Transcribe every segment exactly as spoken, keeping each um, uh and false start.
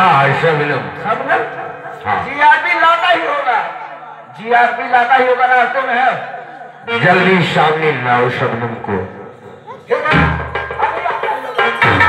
हाँ शबनम शबनम। हाँ जीआरपी लाता ही होगा, जीआरपी लाता ही होगा, रास्ते में है। जल्दी सामने लाओ शबनम को। ठीक है अभी आता ही होगा।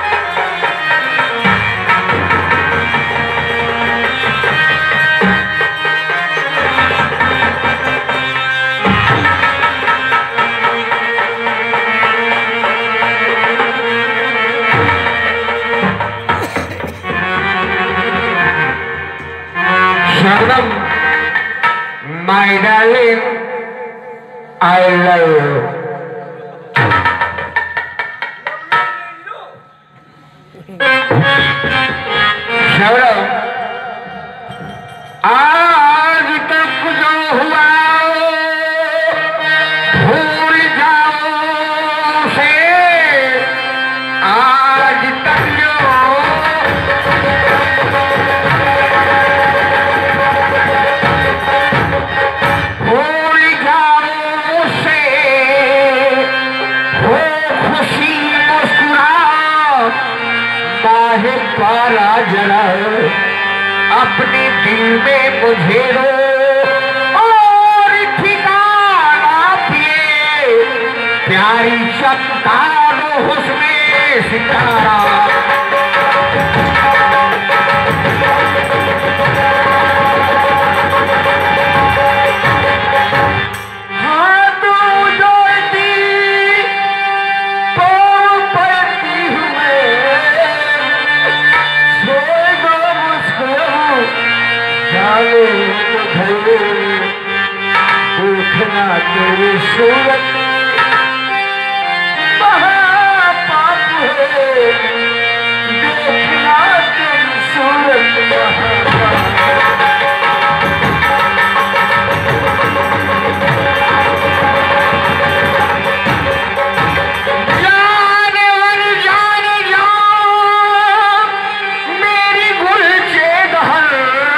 Shabnam my darling I love you। Shabnam आज तक जो हुआ भूल जाओ उसे, आज तक जो भूल जाओ उसे, हो खुशी मुस्कुराओ काहे पारा जरा अपने दिल में मुझे रो, और ठिकाना पिए प्यारी चमकार हुस्ने सितारा। देखना तेरी सूरत महापाप है, देखना तेरी सूरत महापाप। जाने वर जाने जाओ मेरी गुलचे दहर,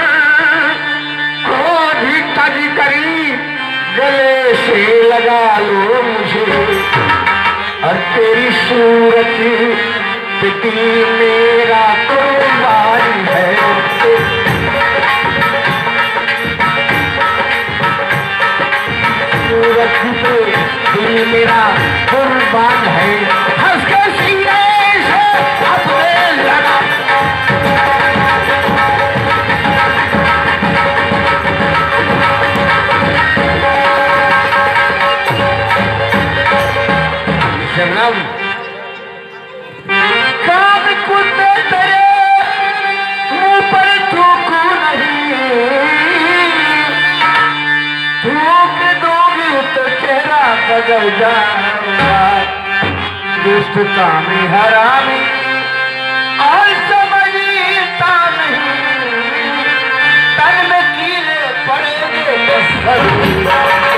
क्रोध तज करी गले से लगा लो मुझे, और तेरी सूरत पे दिल मेरा कुर्बान है। सूरत पे दिल मेरा कुर्बान है, हंस के सीने से अपने लगा। शबनम काम कुत्ते तेरे मुंह पर थूकू नहीं, थूक दोगे तो चेहरा बदल जाएगा। दुष्टता में हरामी और समझता नहीं, तन में कीड़े पड़ेंगे बस।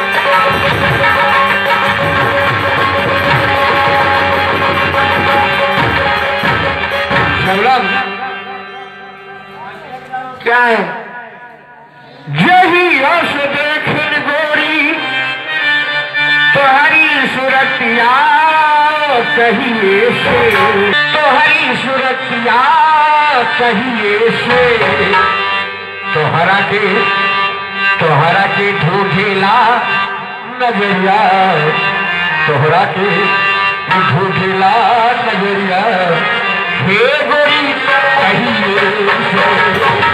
शबनम क्या है यही रस देखन गोरी तोहरी सूरतिया कहिए से, तोहरी सूरतिया कहिए से, तोहरा के तोहरा के ढूंढेला नजरिया, तोहरा के ढूंढेला नजरिया, हे गोरी कहिए से।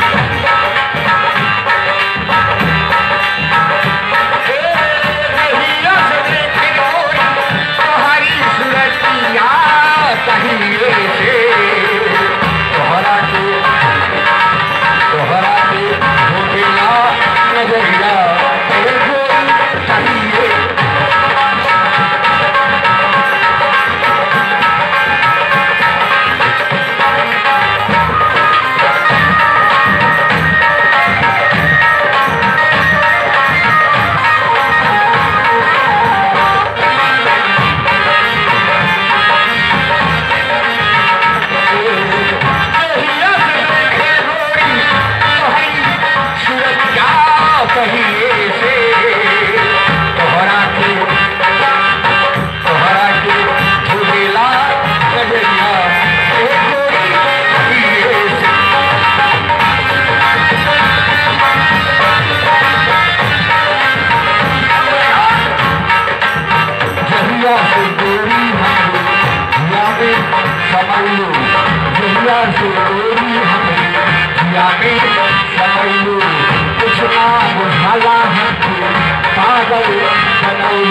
जहिया से गोरी हमें जिया में समझो कुछ ना बुझाला हमको पागल बनाई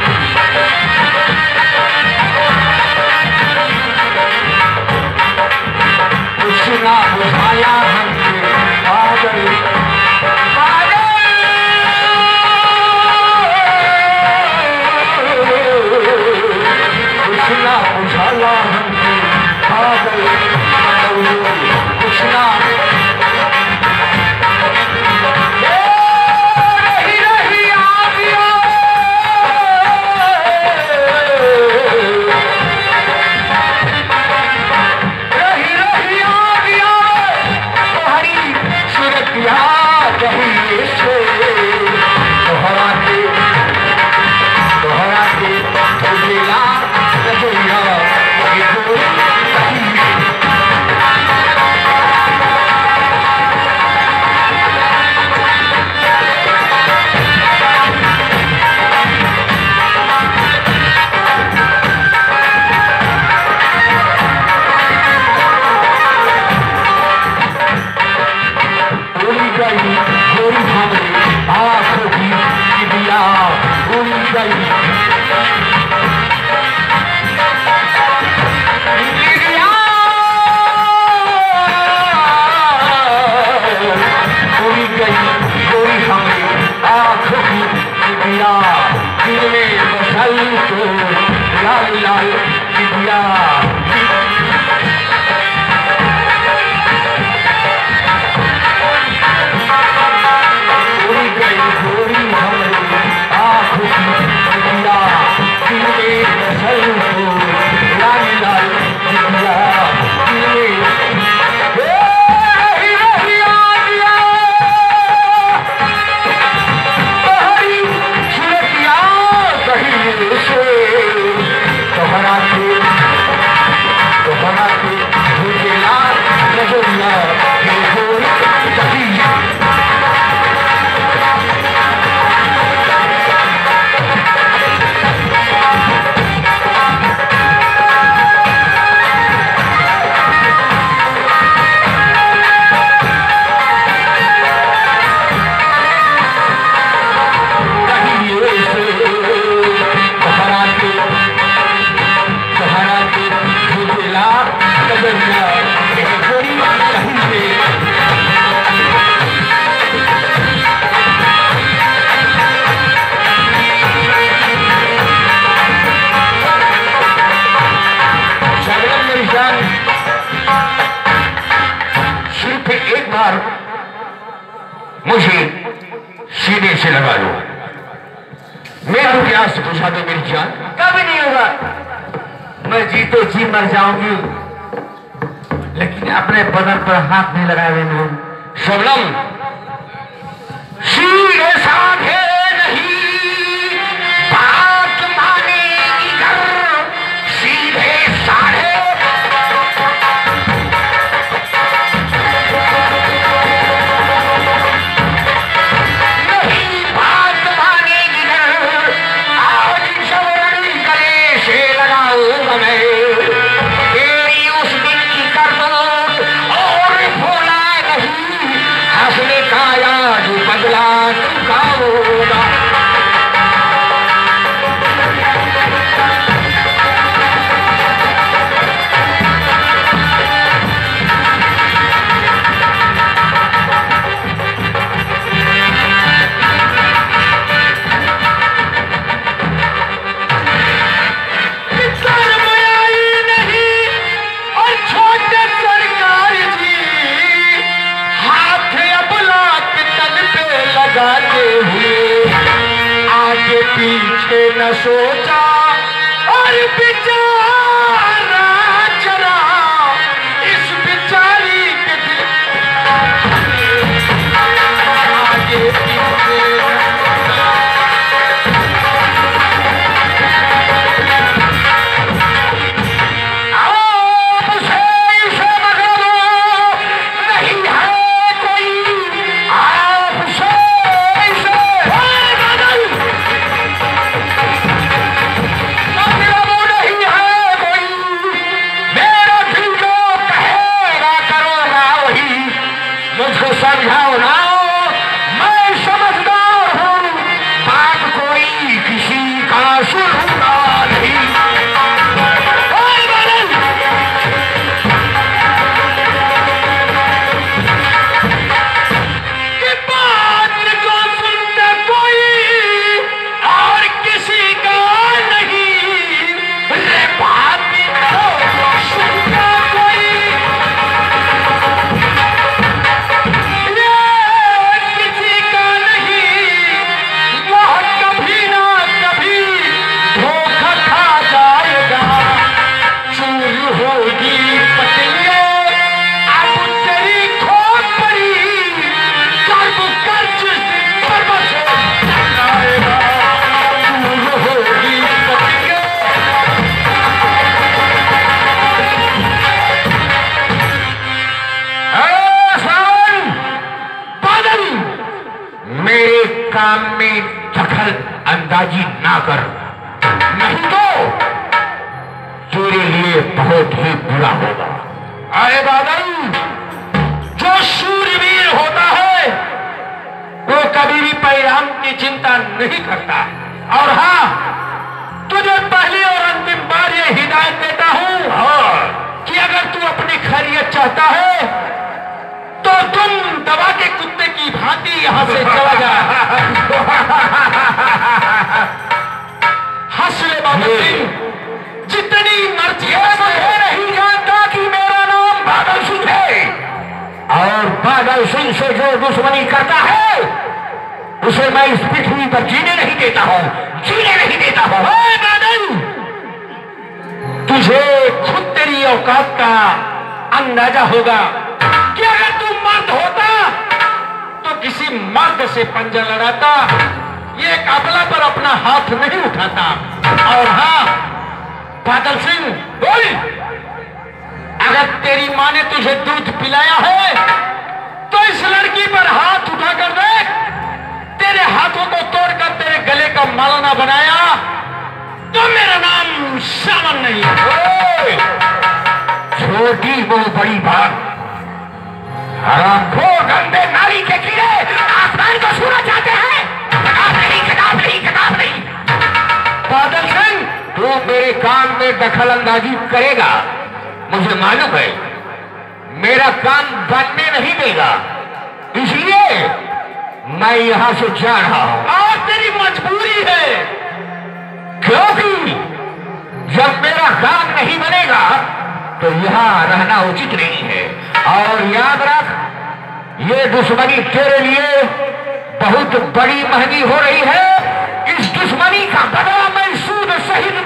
कुछ ना बुझाया हमको पागल कुछना बुझाला हमको पागल कुछना रही रही आ गया रही रही आ गया तुम्हारी सूरत याद रही से तोहरा के तोहरा के उजला नजरिया गोरी हमारे आँखों की दिया उड़ी गई उड़ी गई गोरी हमारे आँखों की दिया दिल में बसल तो लाल लाल दिया गोरी हमारी आँखों की दिया दिल में बसल हो लाल लाल दिया दिल में रही रही आ गया तुम्हारी सूरतिया कहीं से तुम्हारा के तुम्हारा के उजला नजरिया गोरी कहीं मुझे सीने से लगा लो मेरा प्यास बुझा दो मेरी जान कभी नहीं होगा। मैं जी तो जी मर जाऊंगी लेकिन अपने बदन पर हाथ नहीं लगाए हुए। शबनम सीधे साधे नहीं बात मानेगी घर सीधे साधे पीछे न सोचा और बेचारा चला इस बेचारी के दिल आगे पीछे आप से इसे मगर नहीं है कोई आप से इसे कर, नहीं तो तेरे लिए बहुत ही बुरा होगा। अरे बादल, जो शूरवीर होता है वो कभी भी परिणाम की चिंता नहीं करता। और हाँ, तुझे पहली और अंतिम बार ये हिदायत देता हूं कि अगर तू अपनी खैरियत चाहता है तो तुम दबा के कुत्ते की भांति यहां से चला जा। हंस ले बादल सिंह, जितनी मर्जी है, नहीं जानता कि मेरा नाम बादल सिंह है, और बादल सिंह से जो दुश्मनी करता है उसे मैं इस पृथ्वी पर जीने नहीं देता हूं, जीने नहीं देता हूं। बादल, तुझे खुद तेरी औकात का अंदाजा होगा कि अगर तू मर्द होता तो किसी मर्द से पंजा लड़ाता, ये काबला पर अपना हाथ नहीं उठाता। और हाँ बादल सिंह, बोल, अगर तेरी माँ ने तुझे दूध पिलाया है तो इस लड़की पर हाथ उठाकर देख, तेरे हाथों को तोड़कर तेरे गले का माला ना बनाया तो मेरा नाम सावन नहीं। छोटी वो बड़ी बात, हरामखोर गंदे नारी के कीड़े आसमान को छूना चाहते हैं। किताब नहीं, किताब नहीं, किताब नहीं। बादल सिंह, तू मेरे काम में दखल अंदाजी करेगा, मुझे मालूम है, मेरा काम बनने नहीं देगा, इसलिए मैं यहां से जा रहा हूं। और तेरी मजबूरी है, क्योंकि जब मेरा काम नहीं बनेगा तो यहां रहना उचित नहीं है। और याद रख, ये दुश्मनी तेरे लिए बहुत बड़ी महंगी हो रही है। इस दुश्मनी का बदला मैं सूद सहित